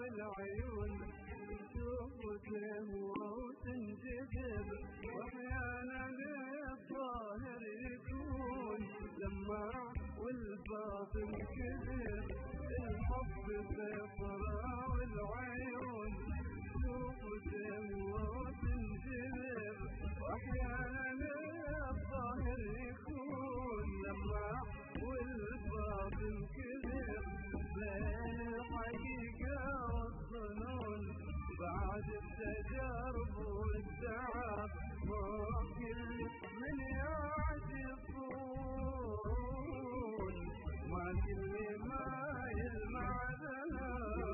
والعيون تشوفه وتنجذب، واحيانا الظاهر يكون لمع والباطن كذب. الحب فطرة والعيون تشوفه وتنجذب، واحيانا الظاهر يكون لمع والباطن كذب. بين الحقيقة والظنون بعد التجارب والتعب، ممكن من يعشقون ما كل ما يلمع ذنب.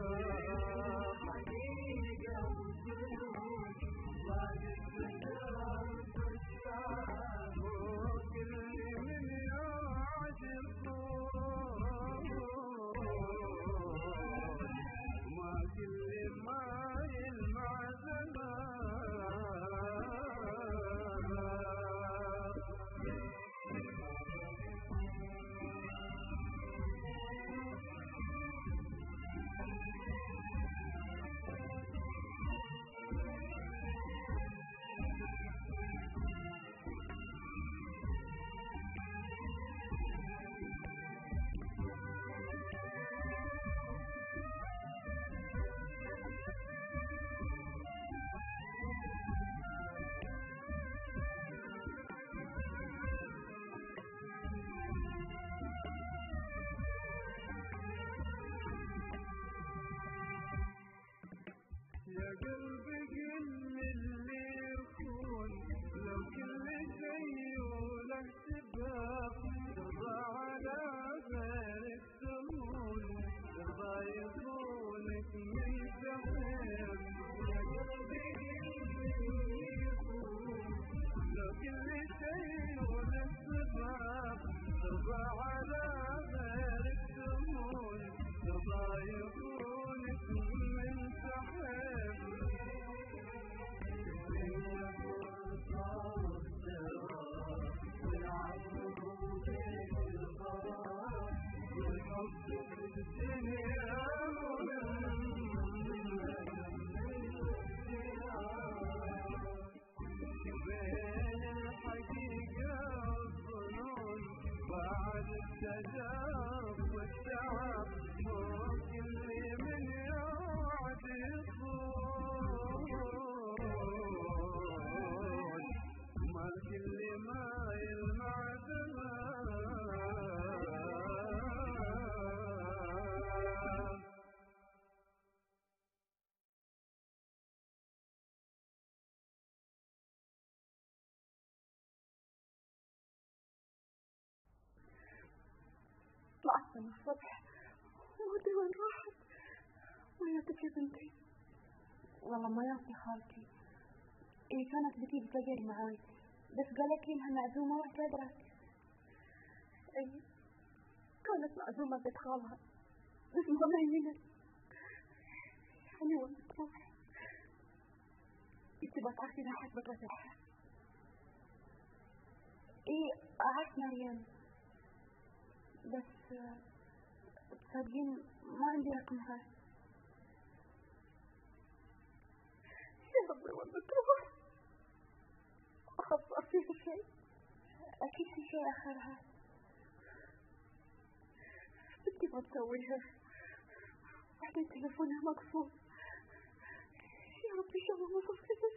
حقيقة والظنون بعد التجارب والتعب، ممكن من يعشقون ما كل ما يلمع ذنب. يا قلبي قل اللي يكون، لو كل شيء وله سبب ترضى على غيرك تهون، ترضى يكونك من تحب. يا قلبي قل اللي يكون، لو كل شيء وله سبب ترضى على غيرك تهون، ترضى يكونك من تحب. بين الحقيقة والظنون بعد التجارب والتعب، ممكن من يعشقون ما كل ما يلمع ذنب. طلعت من الصبح ودي وين راحت؟ وياتك يا بنتي؟ والله ما يعطي خالتي، إيه كانت بتيجي تقعد معاي بس قالت لي إنها معزومة واعتذرت. أي كانت معزومة بيت خالها بس ما مينت، يعني وين بتروح؟ انت بتعرفي راحت بقتلها. إيه أعرف مريم، بس تصدقين ما عندي رقمها. يا ربي وين بتروح؟ أخبر فيها شيء؟ أكيد في شيء آخرها. بدي ما تسويها، بعدين تليفونها مقفول. يا ربي شو ما صفت بس.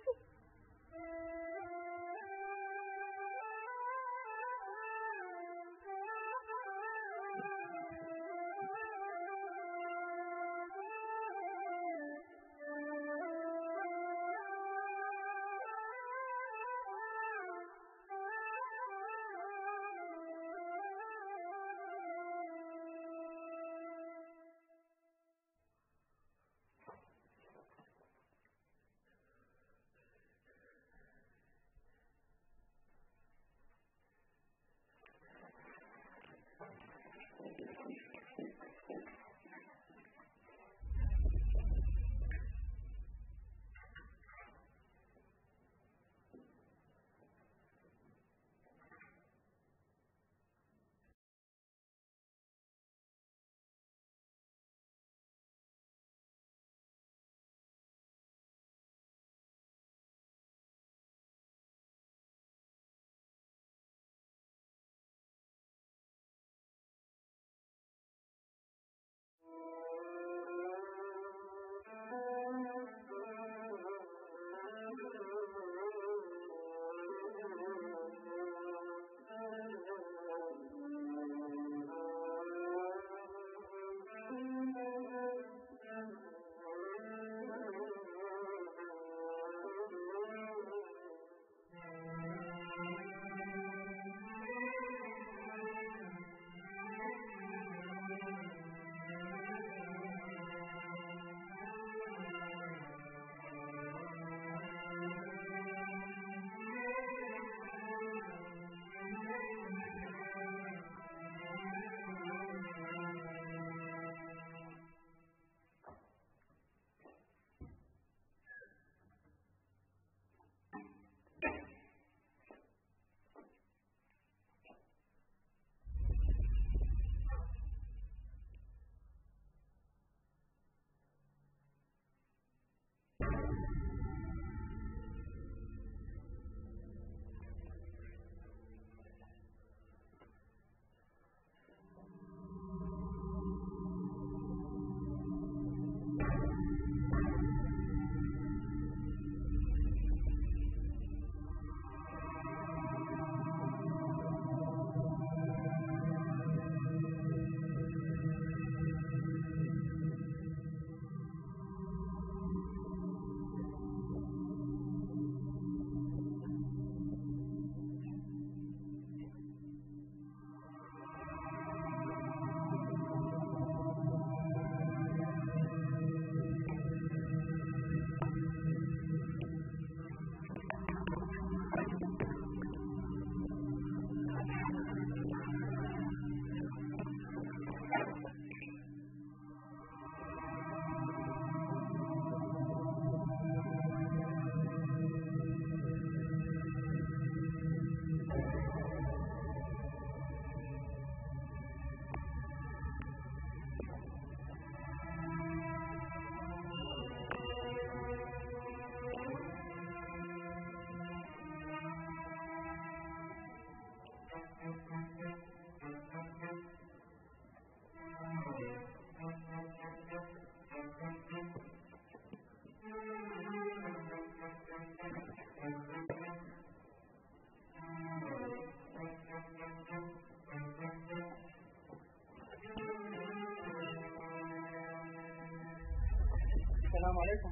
السلام عليكم.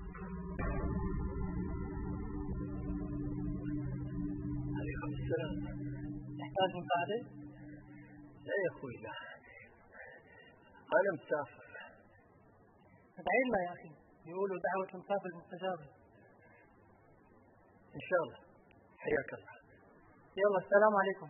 عليكم السلام. تحتاج مساعدة؟ لا يا أخوي لا، أنا مسافر. ادعي لنا يا أخي، يقولوا دعوة المسافر مستجابة. إن شاء الله. حياك الله. يلا السلام عليكم.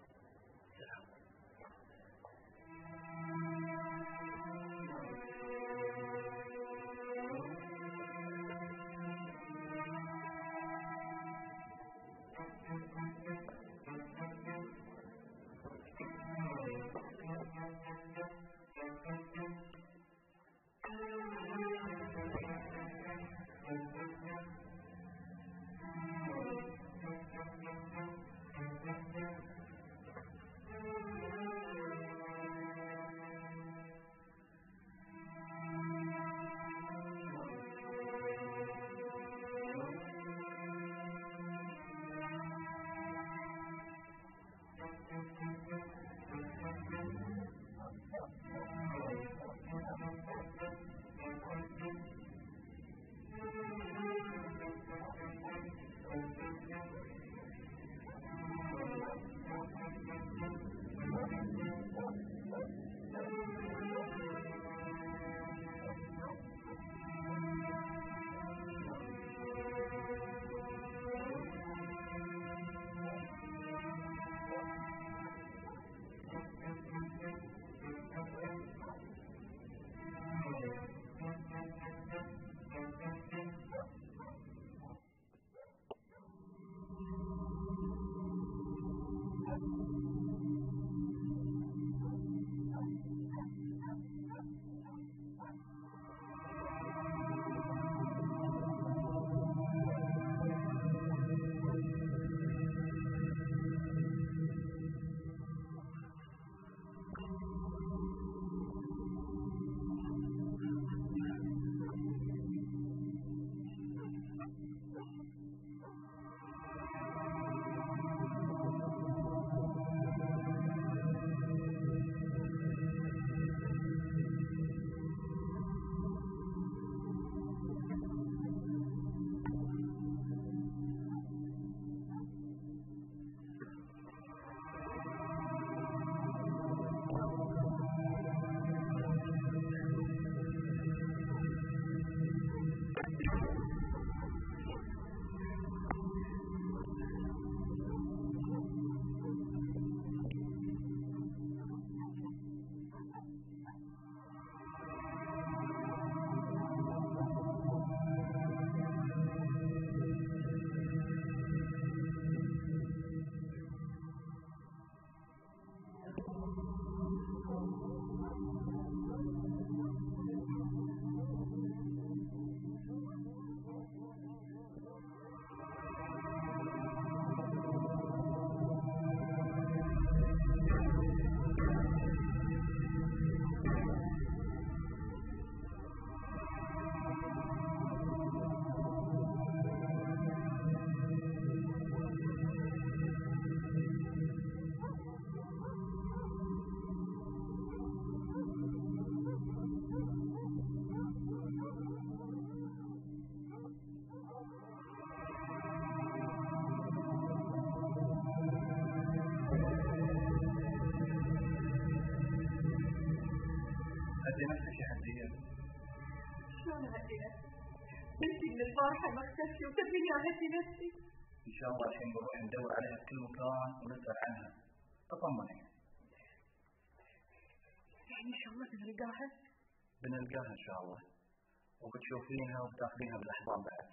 هدي نفسك يا هدية. شلون اهدي نفسي؟ بنتي من الفرحة مختفية وتبيني اهدي نفسي. إن شاء الله الحين نروح ندور عليها في كل مكان ونسأل عنها. تطمني. يعني ان شاء الله بنلقاها؟ بنلقاها إن شاء الله، وبتشوفينها وبتاخذينها بالأحضان بعد.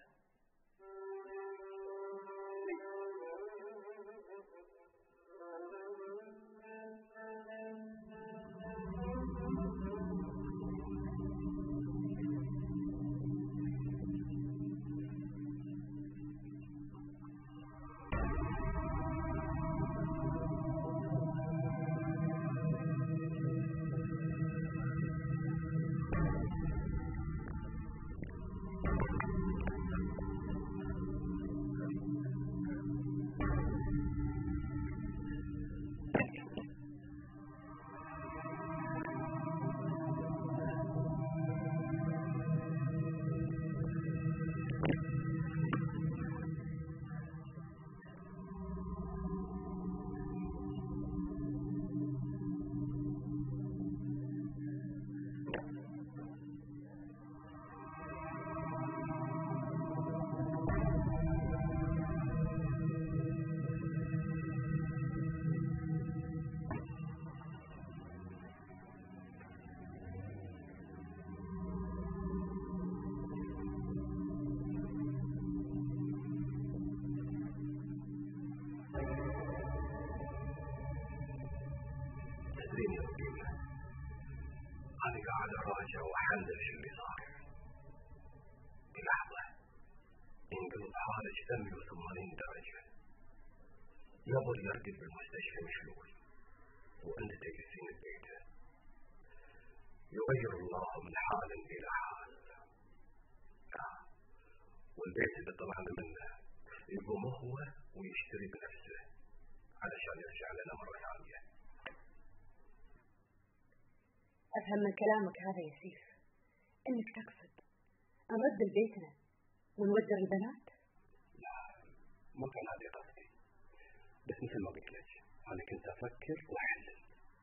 عندك شو اللي صار. بلحظة انقلب حالج دمي 80 درجة. يظل يرقد بالمستشفى مشلول وانت تجلسين ببيته. يغير الله من حال الى حال. والبيت اللي طلعنا منه يقوم هو ويشتري بنفسه علشان يرجع لنا مرة ثانية. أفهم من كلامك هذا يا سيف إنك تقصد نرد لبيتنا ونودر البنات؟ لا، ما كان هذا قصدي، بس مثل ما قلت لك أنا كنت أفكر وأحلل.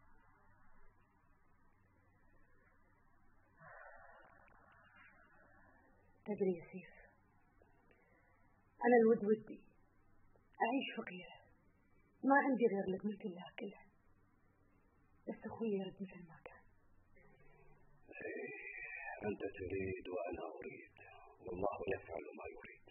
تدري يا سيف، أنا الود ودي أعيش فقيرة، ما عندي غير لقمة الله كلها، بس أخوي يرد مثل ما كان. أنت تريد وأنا أريد، والله يفعل ما يريد.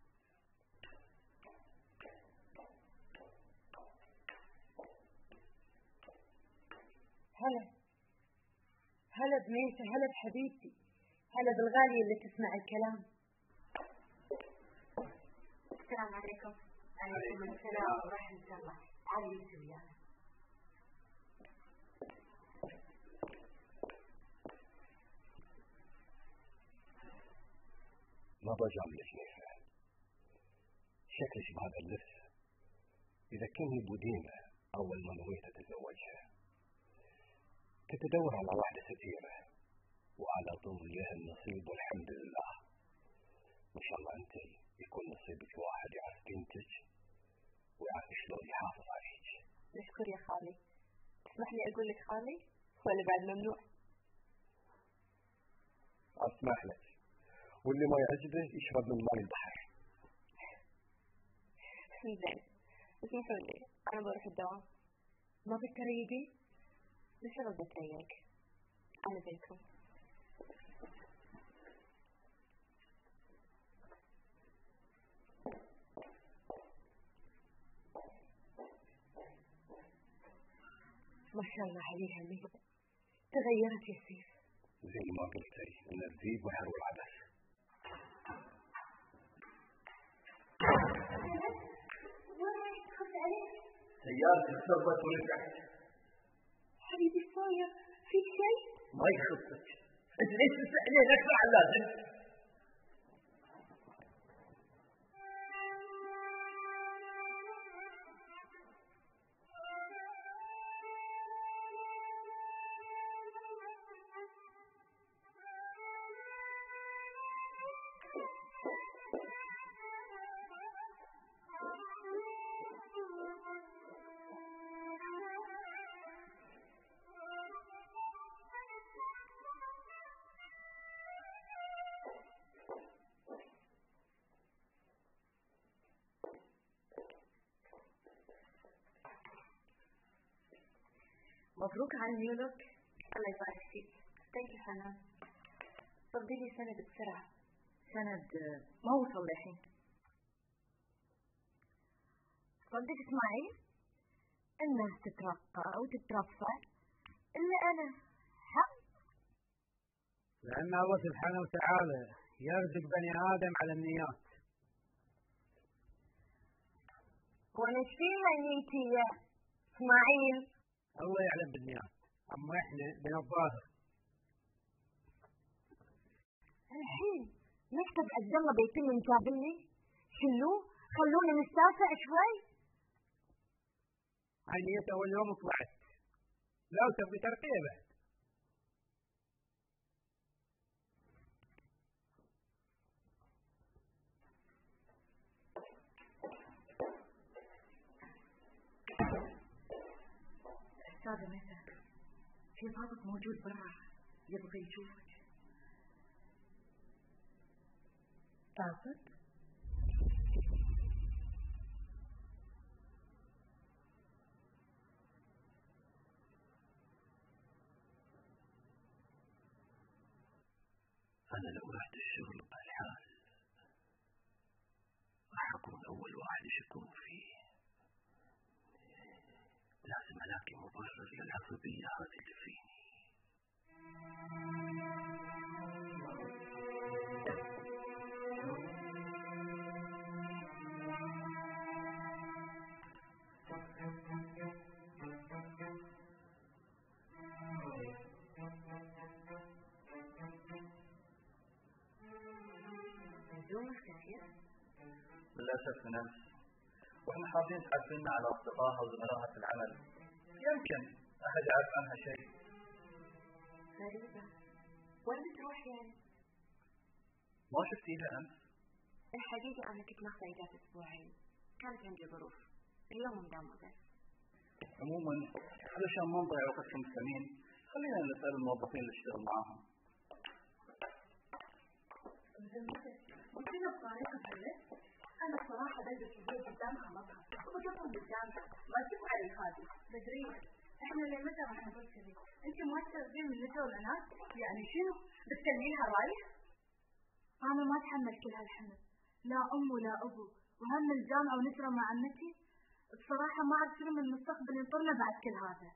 هلا بميسة، هلا بحبيبتي، هلا بالغالية اللي تسمع الكلام. السلام عليكم. عليكم السلام ورحمة الله. علي ويانا. ما بجام لك نيفة، شكلك بهذا اللبس إذا كنت بديمة أول ما نويت أتزوجها. كنت أدور على واحدة ستيرة وعلى طول لها النصيب والحمد لله. ما شاء الله أنت يكون نصيبك واحد يعرف بنتك ويعرف شلون يحافظ عليك. مشكور يا خالي. تسمح لي أقول لك خالي ولا بعد ممنوع؟ أسمح لك، واللي ما يعجبه يشرب من ماء البحر. زين، اسمحوا لي أنا بروح الدوام. ما بتريقي؟ مش رد أتريق، أنا بينكم. ما شاء الله عليها ميت، تغيرت يا سيف. زي ما قلتي إن الذيب وحر والعبث. سيارتي صبت ورجعت. حبيبي صاير في شيء؟ ما يخصك، انت ليش تسألين اكثر عن اللازم؟ مبروك على النيولوك. الله يبارك فيك. ثانك يو حنان. فضي لي سند بسرعة. سند ما وصل للحين. صدق اسمعي، الناس تترقى أو تترفع إلا أنا حق. لأن الله سبحانه وتعالى يرزق بني آدم على النيات. ونشفيها نيتي يا إسماعيل. الله يعلم بالنيات، أما إحنا من الظاهر. الحين مكتب عبد الله بيتم مقابلني، شلوه خلونا نستافع شوي. عينيت أول يوم طلعت، لو تبي ترقية بعد. أستاذة ميسة، في ضابط موجود برا يبغى يشوفك. ضابط؟ أنا لو رحت الشغل بهالحال راح أكون أول واحد يشكون فيه. لازم ألاقي مبرر للعصبية هذه اللي فيني. ملزومة كثير؟ للأسف نفس، وإحنا حابين تعرفينا على أصدقائها وزملائها في العمل، يمكن أحد يعرف عنها شيء. غريبة، وين بتروح يعني؟ ما شفتيها أمس؟ الحقيقة أنا كنت ماخذة إجازة أسبوعين، كانت عندي ظروف، اليوم مداومة بس. عموما علشان ما نضيع وقت المستمعين خلينا نسأل الموظفين اللي اشتغل معاهم. ممكن بطريقة بلد؟ أنا صراحة بلبس الجيل قدامها مطعم وبقفل قدامها ما تشوف على الخادم. بدرية إحنا اللي متى راح نقول كذي؟ أنت ما تستخدمين من نجوى الأنات؟ يعني شنو؟ بتكلمينها رايح؟ أنا ما أتحمل كل هالحمل، لا أم ولا أبو، وهم الجامعة ونسرة مع عمتي. بصراحة ما أعرف شنو من المستقبل ينطرنا بعد كل هذا.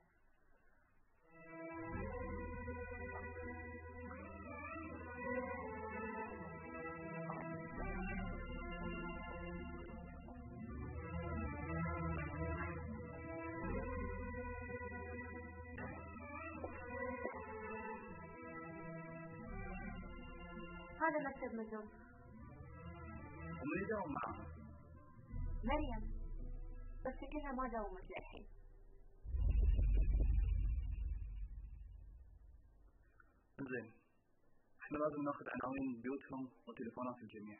هذا مكتب مزوم. ومن يداوم معها؟ مريم، بس كلها ما داومت للحين. زين، احنا لازم ناخذ عناوين بيوتهم وتليفونات الجميع.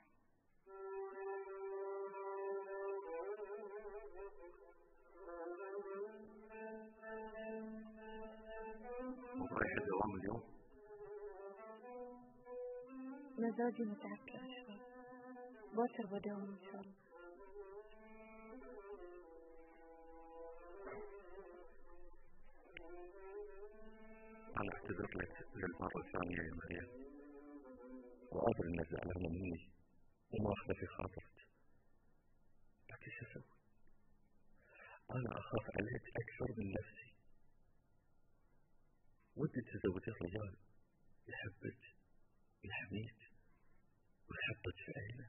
رايح الدوام اليوم؟ مزاجي متعكر شوي، باكر بداوم إن شاء الله. أنا أعتذر لك للمرة الثانية يا مريم، وأعذر إنك زعلانة مني وما أخذ في خاطرك، لكن شو أسوي؟ أنا أخاف عليك أكثر من نفسي. ودي تزوجي رجال يحبك يحميك ويحطك في عينه.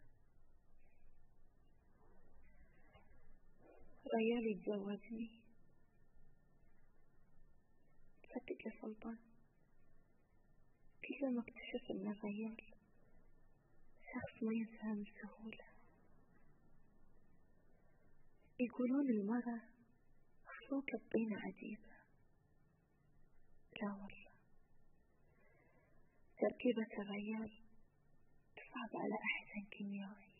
ريال يتزوجني؟ صدق يا سلطان، كل ما اكتشف ان الريال شخص ما ينسى بسهولة. يقولون المرأة خلوق الطينة عجيبة، لا والله تركيبة الريال تصعب على أحسن كيميائي.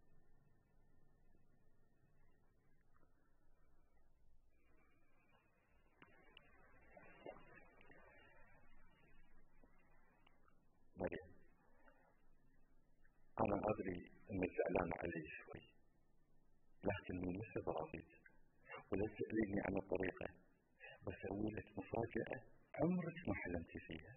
مريم، أنا أدري إنك زعلان علي شوي، لكن من مثل براضيك ولا تسأليني عن الطريقة بسوي لك مفاجأة عمرك ما حلمتي فيها.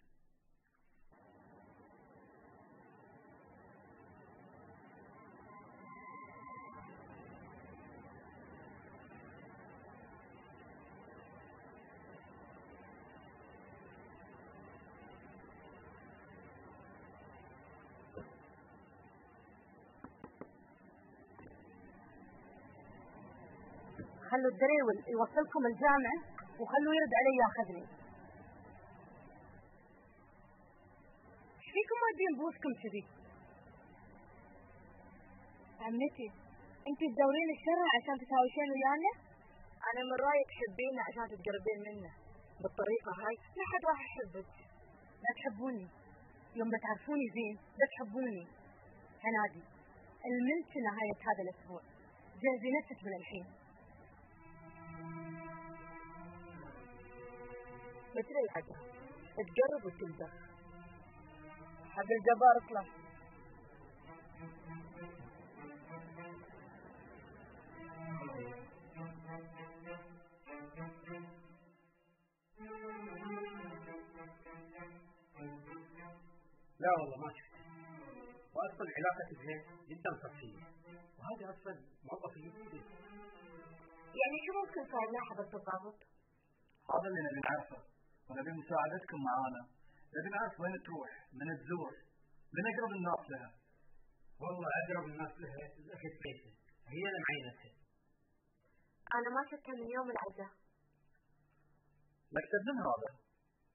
خلوا الدريول يوصلكم الجامعة وخلوا يرد علي ياخذني. ايش فيكم مادين بوسكم كذي؟ عمتي انت تدورين الشر عشان تساوشين ويانا؟ انا من رايي تحبينه عشان تتقربين منه بالطريقة هاي. لا حد راح يحبك. لا تحبوني، يوم بتعرفوني زين بتحبوني. هنادي المنت نهاية هذا الاسبوع، جهزي نفسك من الحين. مثل العجل تقرب وتلبخ. حق الجبار اطلع. لا والله ما شفت، واصلا علاقتي بزين جدا سطحيه، وهذه اصلا موظفه جديده. يعني شو ممكن صار لاحظ التضابط؟ هذا اللي نبي نعرفه، ونبي مساعدتكم معانا. نبي نعرف وين تروح، من تزور، من أقرب الناس لها. والله أقرب الناس لها الأخت فيصل، هي اللي معينتها. أنا ما شفتها من يوم العزاء. مكتب من هذا؟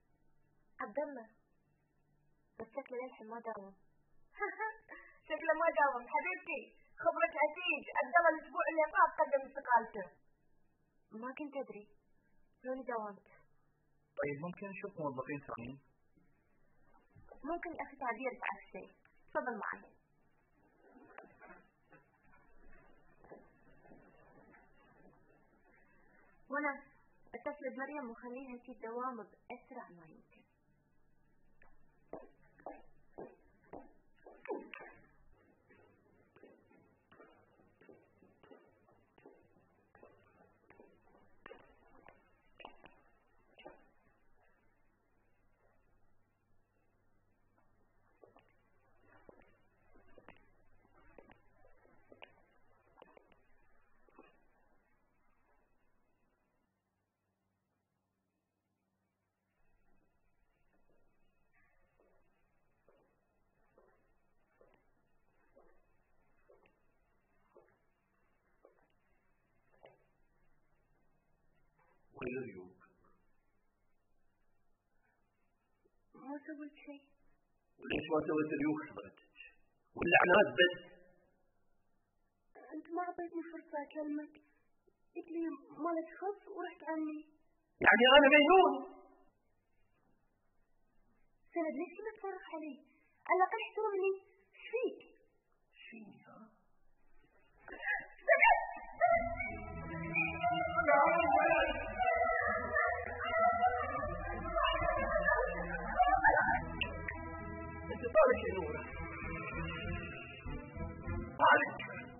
عبد الله، بس شكله للحين ما داوم. شكله ما داوم حبيبتي، خبرك عتيج، عبد الله الاسبوع اللي فات قدم استقالته. ما كنت ادري، لوني داومت. طيب ممكن نشوف موظفين ثانيين؟ ممكن اخي تعبير بعد شيء، تفضل معي. وانا اتصل بمريم وخليها تجي الدوام باسرع ما يمكن. وين اليوم؟ ما سويت شيء. وليش ما سويت اليوم حضرتك؟ واللعنات بس. انت ما اعطيتني فرصة اكلمك، قلت لي ما لك خص ورحت عني. يعني انا مجنون؟ سند ليش كنت تصرخ علي؟ على الاقل احترمني. ايش فيك؟ ايش فيني ها؟ انت طالق يا نورة، طالق.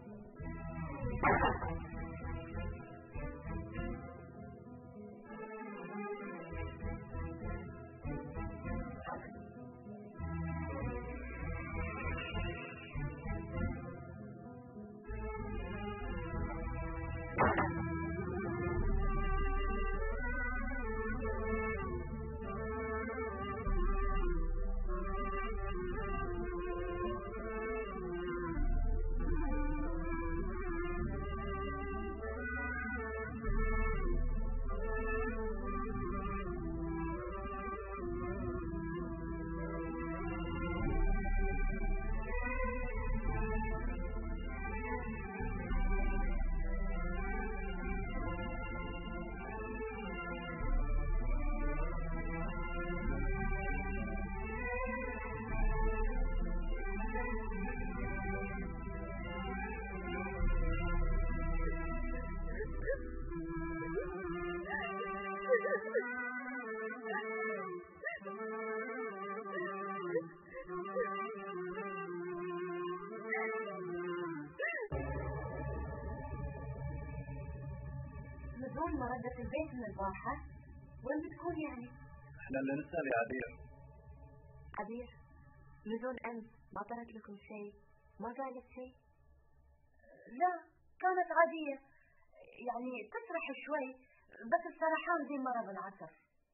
مجنون ما ردت البيت من البارحة، وين بتكون يعني؟ احنا اللي نسأل يا عبير. عبير، مجنون امس ما طلعت لكم شيء؟ ما قالت شيء؟ لا، كانت عادية، يعني تسرح شوي، بس السرحان زي مرض العصر.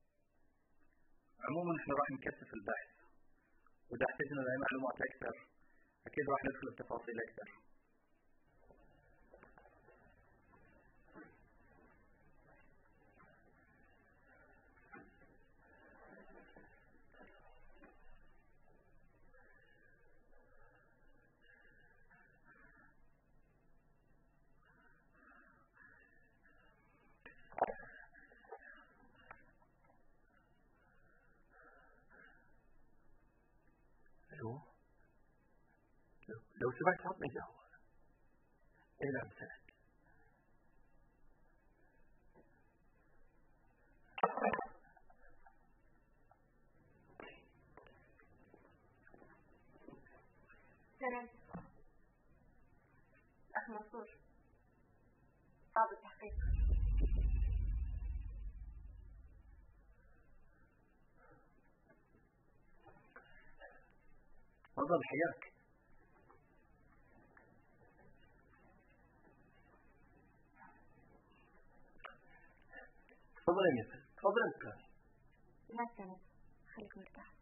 عموما احنا راح نكثف البحث، واذا احتجنا لاي معلومات اكثر اكيد راح ندخل بتفاصيل اكثر. لو سمحت عطني قهوة. اي نعم سند. سند، أخ منصور، ضابط التحقيق. تفضل حياك. تفضل يا سند، تفضل انت. لا سند، خليك مرتاح.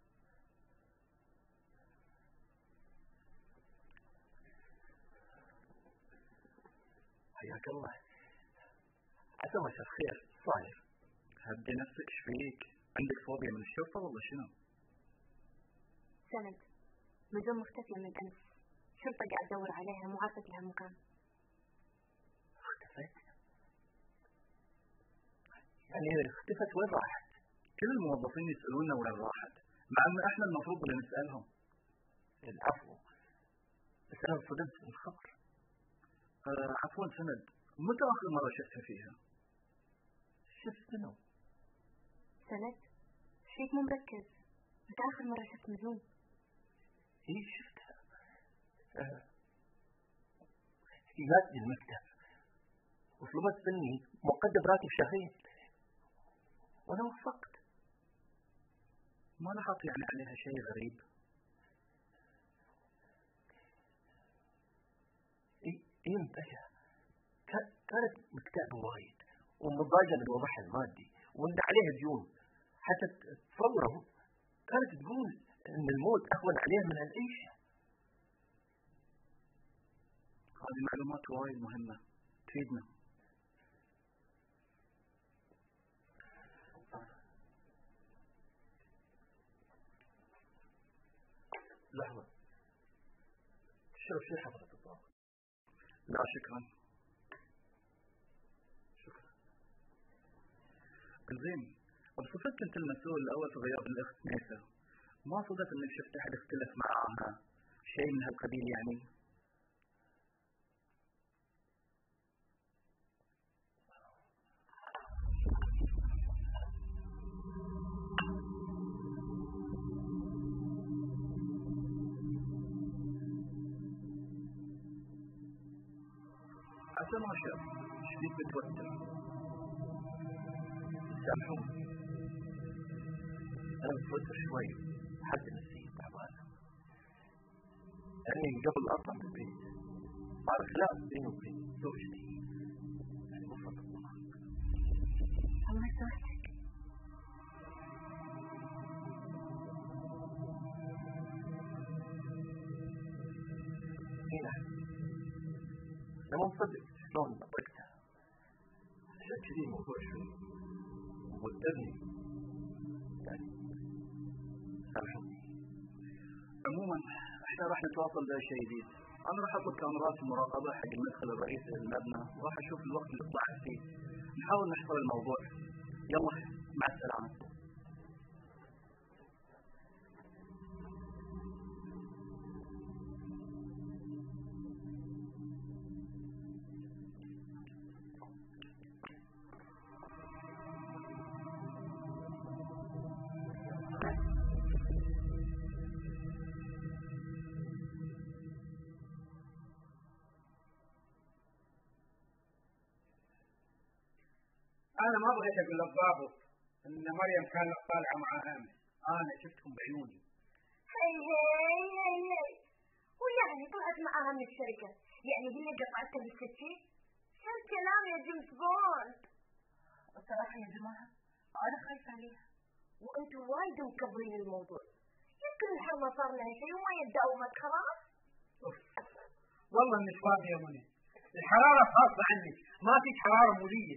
حياك الله. عسى مساء الخير. صاير هدي نفسك، ايش فيك؟ عندك فوبيا من الشرطة ولا شنو؟ سند، مجنون مختفية من أمس، الشرطة قاعد تدور عليها مو عارفة لها مكان. اختفت؟ يعني اختفت وين راحت؟ كل الموظفين يسألونا وين راحت، مع أن احنا المفروض اللي نسألهم. العفو، بس أنا انصدمت من الخبر. عفوا سند، متى آخر مرة شفتها فيها؟ شفت منو؟ سند؟ شيك مو مركز. متى آخر مرة شفت نجوم؟ إيه شفتها. جات لي المكتب وطلبت مني مقدم راتب شهرين وأنا وافقت. ما لاحظت يعني عليها شيء غريب؟ إيه مبلى. كانت مكتئبة وايد ومضايقة من وضعها المادي وإن عليها ديون. حتى تصوروا كانت تقول إن الموت أهون عليها من العيشة. هذه معلومات وايد مهمة تفيدنا. لحظة، تشرب شيء حضرة الضابط؟ لا شكرا. زين، بصفت كنت المسؤول الأول في غياب الأخت نيسا، ما صدف إنك شفت أحد اختلف معاها شيء من هالقبيل يعني؟ عسى ما شاف، شديد متوتر. سامحوني، أنا متوتر شوي حد نفسي تعبان. يعني قبل أطلع من البيت صار خلاف بيني وبين زوجتي. يعني وصلت الطلاق. الله يسامحك. هنا أنا مو مصدق شلون طقتها. عشان كذي الموضوع شوي موترني. يعني سامحوني. عموما احنا راح نتواصل بأي شيء جديد. انا راح اطلب كاميرات المراقبة حق المدخل الرئيسي للمبنى وراح اشوف الوقت اللي طلعت فيه. نحاول نحصل الموضوع. يلا مع السلامة. أنا ما بغيت أقول للضابط إن مريم كانت طالعة مع أمس، أنا شفتهم بعيوني. هي ويعني طلعت معاها من الشركة، يعني هي قطعتها بالسكين؟ شو الكلام يا جيمس بوند؟ الصراحة يا جماعة أنا خايفة عليها، وأنتوا وايد مكبرين الموضوع. يمكن الحرمة صار لها شيء وما يداومت خلاص. والله إنك فاضي يا منى، الحرارة خاصة عني، ما فيك حرارة مولية.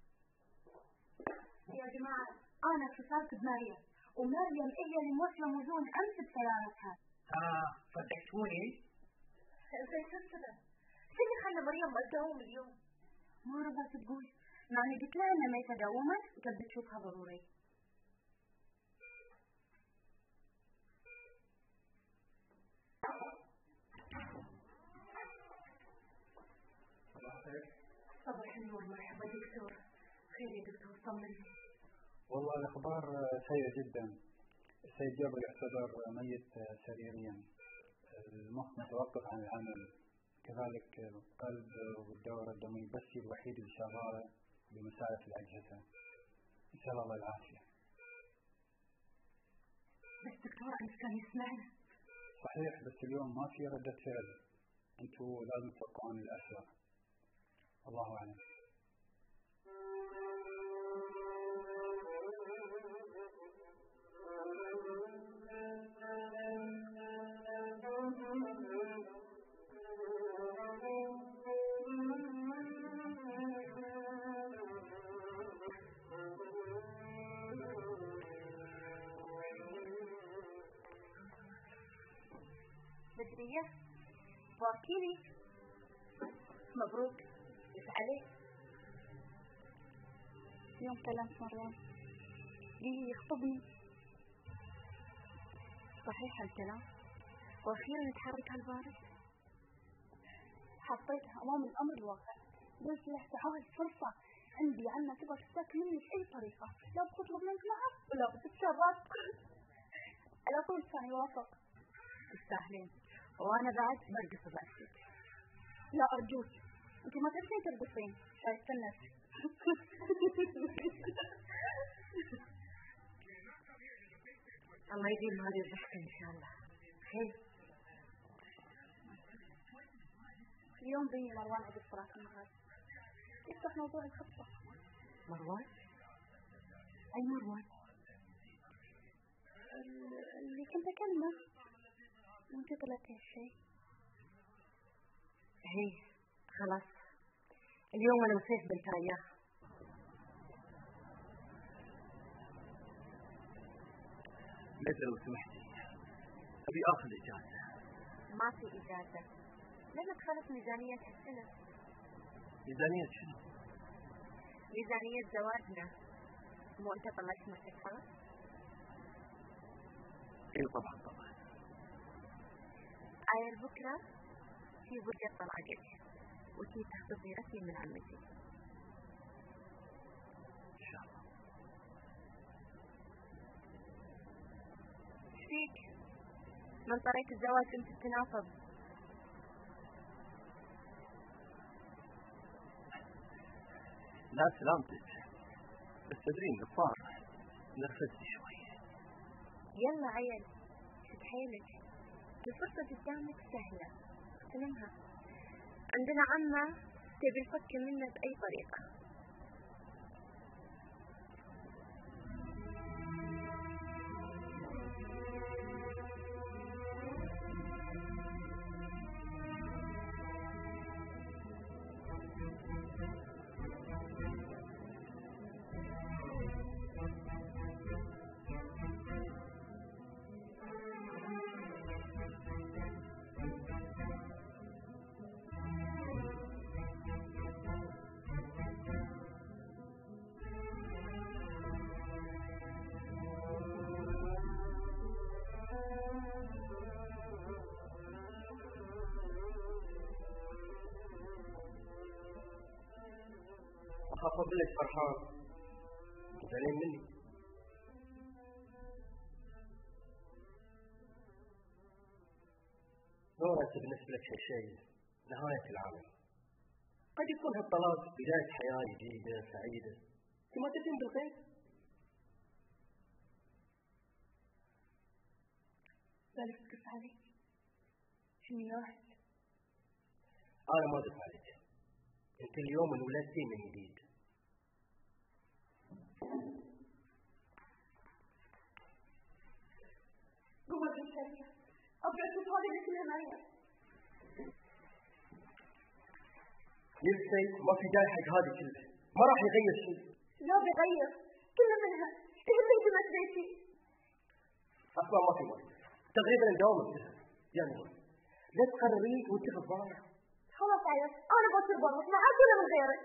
يا جماعة أنا اتصلت بمريم، ومريم هي اللي موصلة موزون أمس بسيارتها. صدقتوني؟ زي السبب شو اللي خلى مريم ما تداوم اليوم؟ ما رضت تقول، مع إني قلت لها إن ميتة داومت وكانت بتشوفها ضروري. صباح النور، مرحبا دكتور. خير يا دكتور طمني. والله الأخبار سيئة جدا. السيد جابر يعتبر ميت سريريا، المخ متوقف عن العمل، كذلك القلب والدورة الدموية بس هي الوحيد اللي شغالة بمساعدة الأجهزة. إن شاء الله العافية. بس دكتور أنت كان يسمعنا. صحيح، بس اليوم ما في ردة فعل، أنتوا لازم تتوقعون الأسوأ. الله أعلم. بدرية باركيني. مبروك. ايش عليك؟ يوم كلمت مروان لي يخطبني. صحيح الكلام؟ واخيرا يتحرك هالبارد. حطيتها امام الامر الواقع، قلت له تعال فرصه عندي عنا تبغى تستاك مني باي طريقه، لا بتطلب منك معك ولا بتتشرف. على طول كان يوافق. تستاهلين، وانا بعد برقص براسك. لا ارجوك، انت ما تعرفين ترقصين، شايفه نفسك. الله يديم هذه الضحكة إن شاء الله. خير. اليوم بيني مروان عقد صلاة المغرب يفتح موضوع الخطة. مروان؟ أي مروان؟ اللي كنت أكلمه وانت طلعتي هالشيء. هي خلاص اليوم أنا وسيف بنتاياه. ليس لو سمحتي أبي آخذ إجازة. ما في إجازة لأنك خلص ميزانية السنة. ميزانية شنو؟ ميزانية زواجنا. مو أنت طلعت مرتك خلاص؟ إيه طبعا. عاير بكرة في برجة طلعتك وتي تخطبني رسمي من عمتي. إن شاء الله. فيك من طريق الزواج انت تنافض. لا سلامتك، بس تدرين قصار نرفزت شوي. يلا عيل شد حيلك، الفرصة قدامك سهلة اغتنمها. عندنا عمة تبي الفك منه بأي طريقة. أخاف أقولك فرحان زعلان مني. نورة بالنسبة لك شيء نهاية العالم. قد يكون هالطلاق بداية حياة جديدة سعيدة. أنت ما تدين بالخير. بالك تقص علي شنو واحد. أنا ما أدري عليك، أنت اليوم انولدتي من جديد. قوة بالسرية أبغى أشوف هذه اللي كلها معي. يلسي ما في داعي حق هذه كلها، ما راح يغير شيء. لا بيغير كل منها اللي هدمت بيتي. أصلا ما في وقت، تقريبا الدوام انتهى. يعني لا تقررين وانت غضبانة. خلاص عيال أنا بصير برا معاك ولا من غيرك.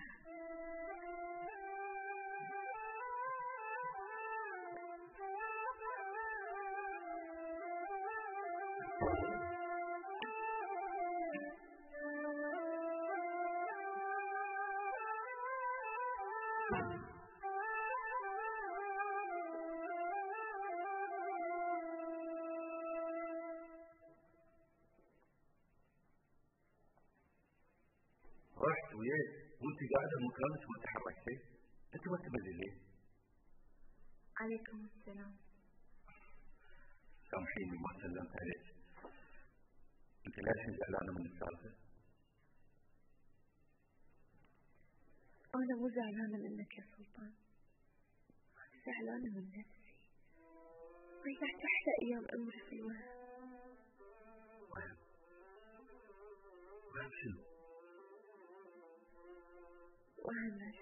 رحت وياك وانت قاعدة مكانك ما تحركتي، انت ما تبدي ليه؟ عليكم السلام. سامحيني ما سلمت عليك. انت ليش زعلانة من السالفة؟ أنا مو زعلانة منك يا سلطان، زعلانة من نفسي. ضيعت أحلى أيام عمري في الوهم. وهم شنو؟ وهمت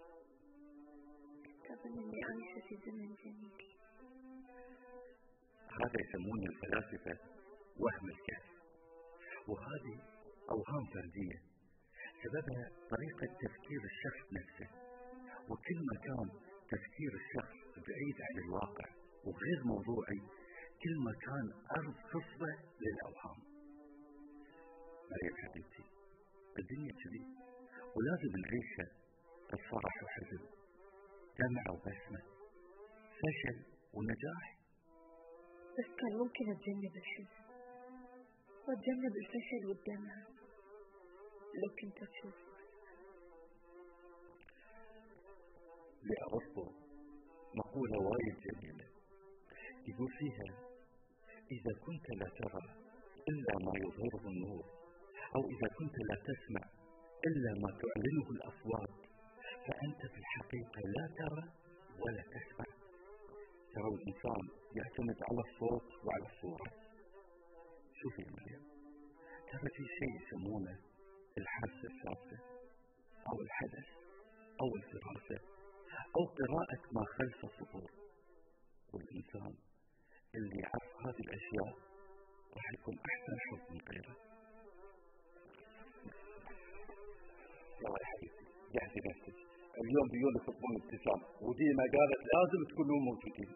كنت أظن إني عايشة في زمن جميل. هذا يسمونه الفلاسفة وهم الكهف، وهذه أوهام فردية سببها طريقة تفكير الشخص نفسه، وكل ما كان تفكير الشخص بعيد عن الواقع وغير موضوعي كل ما كان أرض خصبة للأوهام. مريم حبيبتي، الدنيا كذي ولازم نعيشها الفرح وحزن، دمع وبسمة، فشل ونجاح. بس كان ممكن أتجنب الحزن وأتجنب الفشل والدمع لو كنت أشوف. لأرسطو مقولة وايد جميلة يقول فيها: إذا كنت لا ترى إلا ما يظهره النور، أو إذا كنت لا تسمع إلا ما تعلنه الأصوات، فأنت في الحقيقة لا ترى ولا تسمع. ترى الإنسان يعتمد على الصوت وعلى الصورة. شوفي يا مريم، ترى في شيء يسمونه الحاسة الشاذة أو الحدث أو الفراسة أو قراءة ما خلف السطور، والإنسان اللي يعرف هذه الأشياء راح يكون أحسن حظ من غيره. يلا يا حبيبتي جهزي نفسك، اليوم بيوم يخطبون ابتسام، وديما قالت لازم تكونوا موجودين.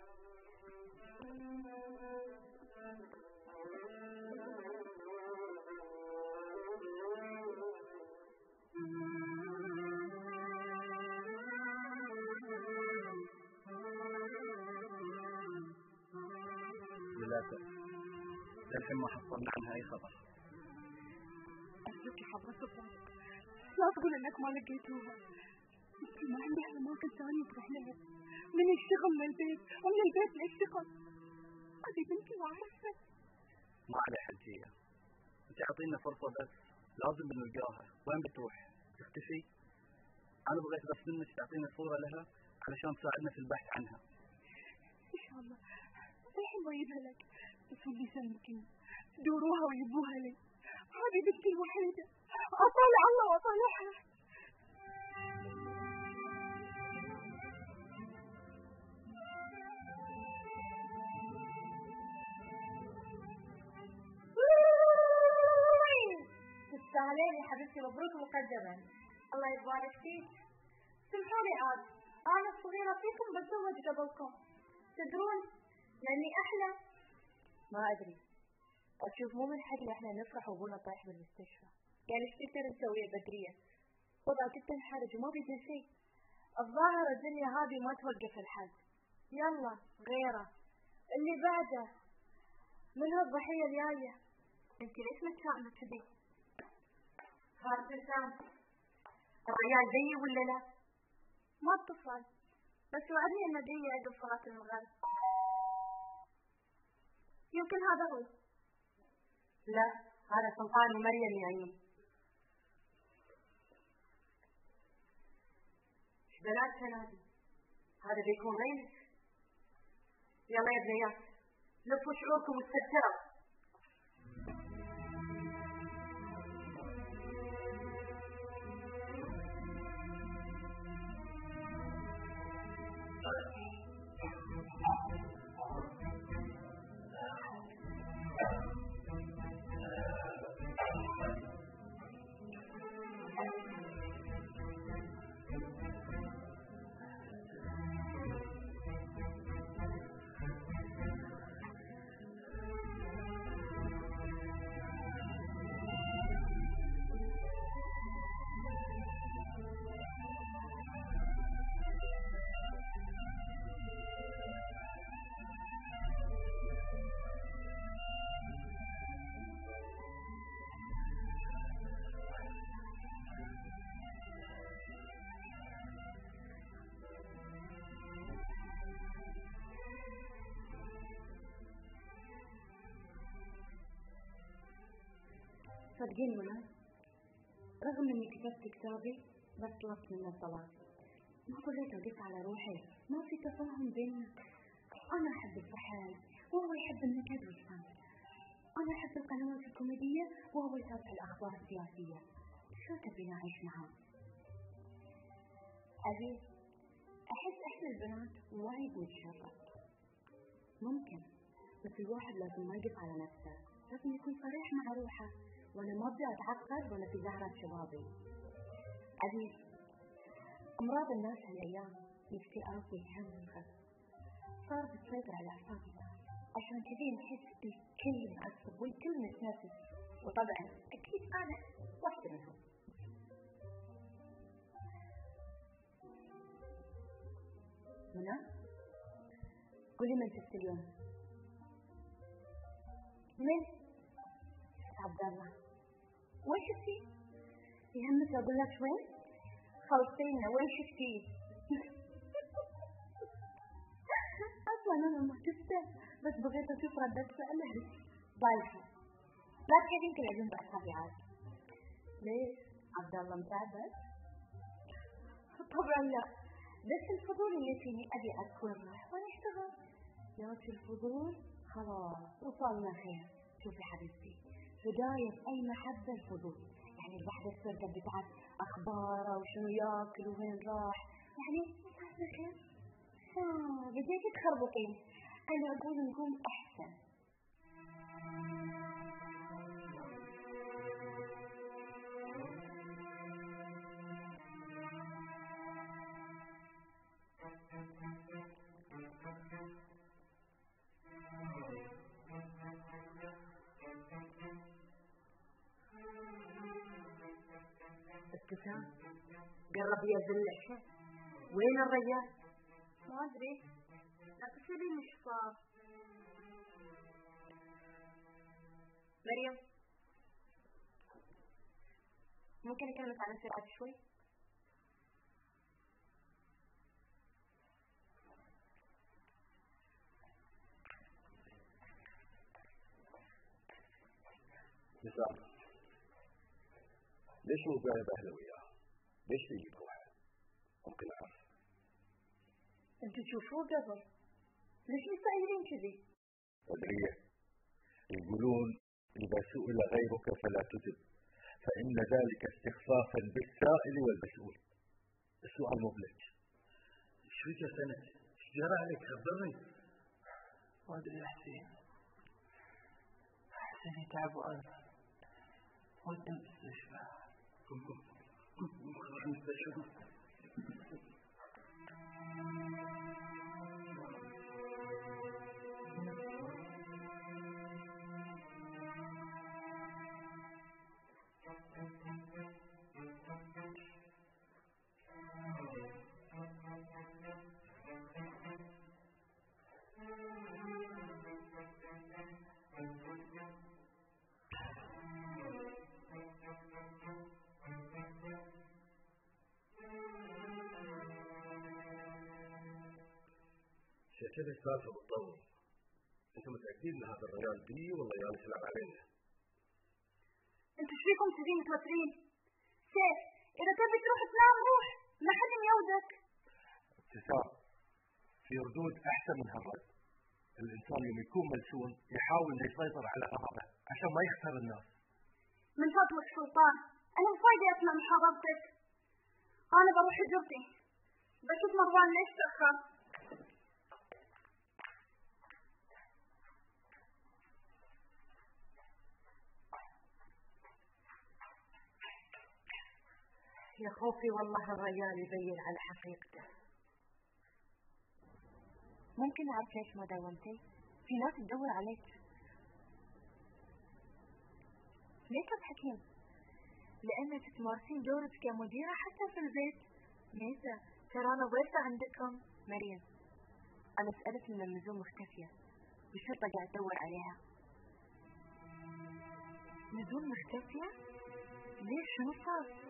للأسف للحين ما حصلنا عنها أي خبر. أرجوك يا حضرة الضابط لا تقول إنك ما لقيتوها. ما عندي أماكن ثانية تروح لها، من الشغل للبيت ومن البيت للشغل. هذه بنتي وعارفة. ما عليه حجية، أنت أعطينا فرصة بس، لازم بنلقاها. وين بتروح؟ تختفي؟ أنا بغيت بس منك تعطينا صورة لها علشان تساعدنا في البحث عنها. إن شاء الله الحين بجيبها لك، بس ودي يسلمكني دوروها ويجيبوها لي. هذه بنتي الوحيدة، أطالع الله وأطالعها. تستاهلين يا حبيبتي، مبروك مقدما. الله يبارك فيك. سمحولي عاد، أنا الصغيرة فيكم بتزوج قبلكم، تدرون لأني أحلى. ما أدري، أشوف مو من حقنا إحنا نفرح وأبونا طايح بالمستشفى. يعني إيش تقدر نسوي يا بدرية؟ وضع جدا حرج وما بيدنا شيء. الظاهر الدنيا هذه ما توقف الحد. يلا غيره اللي بعده. من هو الضحية الجاية؟ انت ليش متشائمة كذي؟ هذا سام الرجال جاي ولا لا؟ ما اتصل، بس وعدني انه جاي عقب صلاة المغرب. يمكن هذا هو. لا، هذا سلطان ومريم يعني. ايش بنات هذه؟ هذا بيكون غيرك. يلا يا بنيات لفوا شعوركم واستبشروا. صدقين منى، رغم اني كتبت كتابي بس طلبت منه الطلاق. ما خليت اوقف على روحي، ما في تفاهم بيننا. انا احب الفحل وهو يحب النكد والفن. انا احب القنوات الكوميدية وهو يتابع الاخبار السياسية. شو تبين اعيش معاه؟ ابي احس احنا البنات وايد نتشرف. ممكن، بس الواحد لازم ما يقف على نفسه لازم يكون صريح مع روحه، وأنا ما بدي أتعقد ولا في زهرة شبابي. عزيز، أمراض الناس هالأيام الاكتئاب والهم والغم صارت تسيطر على أعصاب الناس، عشان كذي نحس الكل معصب والكل متنرفز، وطبعا أكيد أنا واحدة منهم. منى، قولي من شفت اليوم؟ من؟ عبد الله. وين شفتيه؟ يهمك أقول لك وين؟ خلصينا، وين شفتيه؟ أصلا أنا ما شفته، بس بغيت أشوف ردة فعله. ضايفة، لا تخافين كل عزم بأصحابي عاد. ليش؟ عبد الله متعبد؟ طبعا لا، بس الفضول اللي فيني أبي أكون راح وأنا أشتغل. ياك الفضول خلاص وصلنا خير. شوفي حبيبتي، بداية أي محبة الفضول، يعني الواحدة تصير قد تعرف أخباره وشنو ياكل وين راح، يعني مسافة خير. بديت تخربطين، أنا أقول نقوم أحسن. ابتسام، قرب ينزل العشاء. وين الرجال؟ ما أدري، لا تسألي مشفار. مريم، ممكن أكلمك عن السرعة شوي؟ نساء، ليش مو قاعد أهله وياه؟ ليش تيجي بروحه؟ ممكن أعرف؟ أنتوا تشوفوه قبل، ليش مستعجلين كذي؟ أدريه، يقولون إذا سئل غيرك فلا تجب، فإن ذلك استخفافا بالسائل والمسؤول. السؤال مبلج. شو يا سند؟ ايش جرى عليك؟ خبرني. ما أدري يا حسين، حسين تعب وأنا ودي المستشفى. قم المستشفى. شكل السالفة بالضبط. انتم متأكدين ان هذا الرجال بي ولا يانس يلعب علينا؟ انتوا ايش فيكم تبين متوترين؟ سيف، اذا تبي تروح تنام روح، ما حد يودك. ابتسام، في ردود احسن من هالرد. الانسان يوم يكون ملسون يحاول انه يسيطر على غضبه عشان ما يخسر الناس. من فضلك سلطان، انا مفايدة اسمع محاضرتك. انا بروح حجرتي، بشوف مروان ليش تأخر. يا خوفي والله الرجال يبين على حقيقته. ممكن أعرف ليش ما داومتي؟ في ناس تدور عليك. ليش تضحكين؟ لأنك تمارسين دورك كمديرة حتى في البيت. ميسا، ترى أنا ضيفة عندكم. مريم، أنا سألت من النزول مختفية، والشرطة قاعد تدور عليها. نزول مختفية؟ ليش؟ شنو صار؟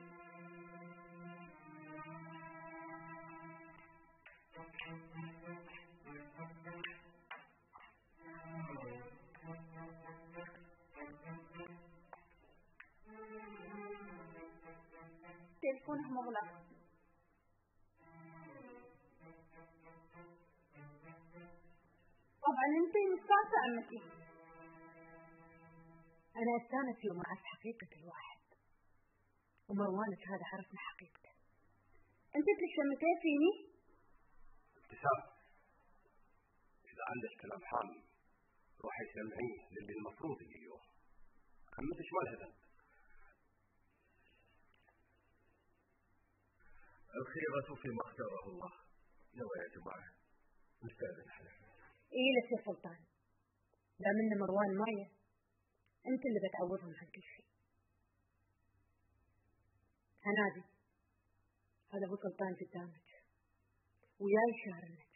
تلفونه مغلق. طبعا انت مستانسة عمتي. أنا أستانس يوم أعرف حقيقة الواحد، ومروانك هذا عرفنا حقيقته. انت تشمتين فيني؟ ابتسام، إذا عندك كلام حامي روحي سمعيه للي المفروض اليوم عمتش مالها ذنب. الخيرة فيما اختاره الله. يلا يا جماعة نستأذن احنا. ايه لك يا سلطان، لا من مروان مايا انت اللي بتعوضهم عن كل شيء. هنادي هذا ابو سلطان قدامك وياي شارنك.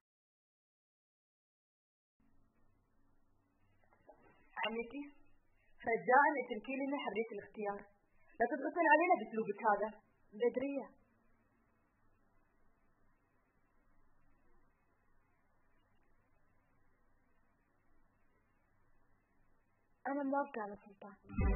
عمتي رجاء اتركي لنا حرية الاختيار، لا تضغطين علينا باسلوبك هذا. بدرية أنا موافقة على سلطان.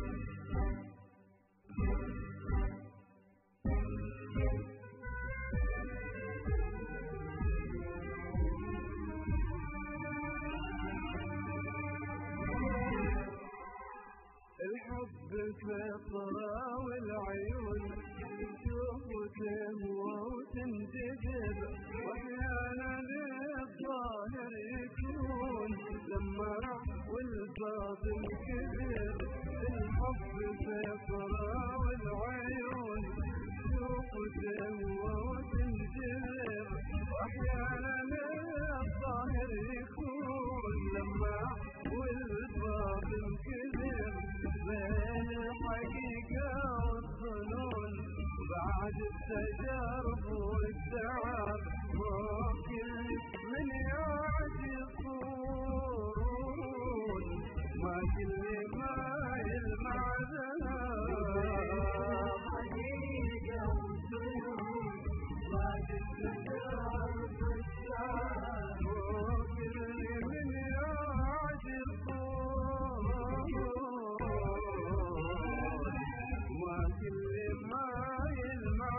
الحب فطرة والعيون تشوف وتهوى وتنجذب، واحيانا الظاهر يكون لمع والباطن كذب. الحب فطرة والعيون تشوف وتهوى وتنجذب، واحيانا الظاهر يكون لمع والباطن كذب. بين الحقيقة والظنون بعد التجارب والتعب، ممكن من يعجزون ما كل ما يلمع ذهب. حقيقة والظنون بعد التجارب والتعب، ممكن من يعجزون كل ما يلمع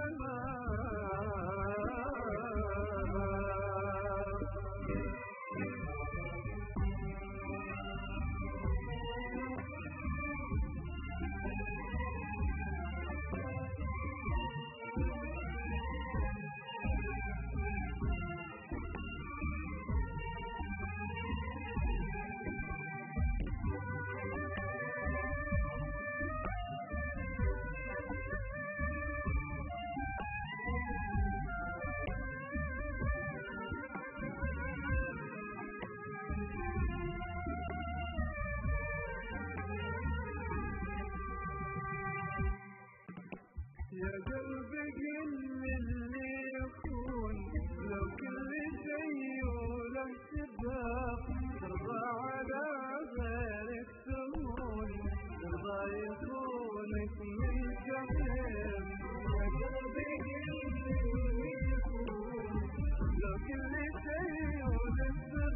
يا قلبي قل اللي يكون، لو كل شيء وله سبب ترضى على غيرك تهون، ترضى يكونك من جحيم. يا قلبي قل اللي يكون، لو كل شيء وله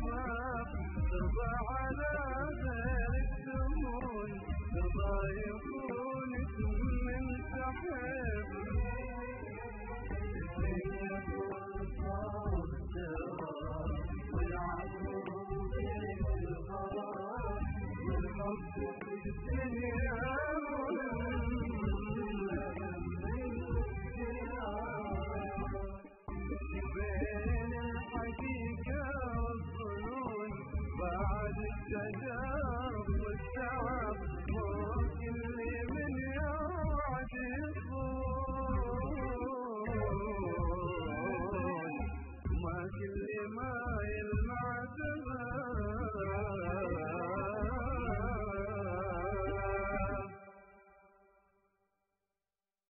سبب ترضى على غيرك تهون، ترضى يكون